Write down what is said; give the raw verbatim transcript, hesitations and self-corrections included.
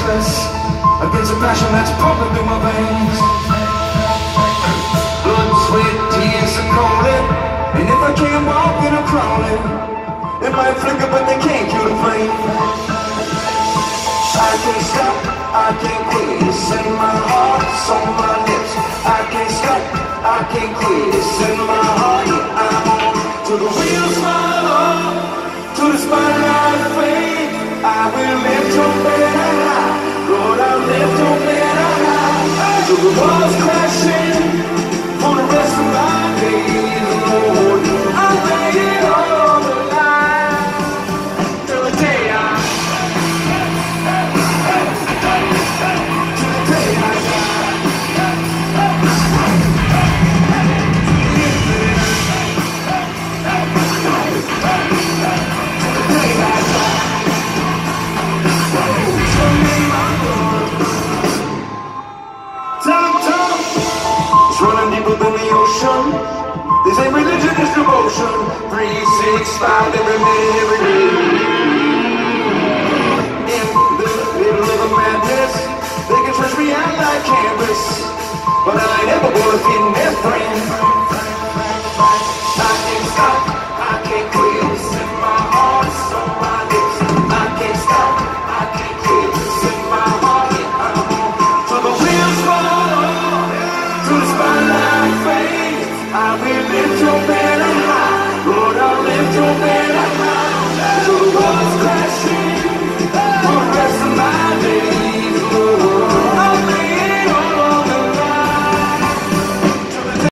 restless against a passion that's pumping through my veins. Blood, sweat, tears are calling, and if I can't walk, then I'm crawling. It might flicker, but they can't kill the flame. I can't stop, I can't quit. It's in my heart, it's on my lips. I can't stop, I can't quit. It's in my heart, yeah, I'm on. To the wheels fall off, to the spotlight fade. I will lift your banner high, Lord, I'll lift your banner high. Till the walls crashing for the rest of my days, Lord, I'll lay it all on the line till the day I, till the day I die. Running deeper than the ocean. This ain't religion, it's devotion. Three, six, five, every minute, every day.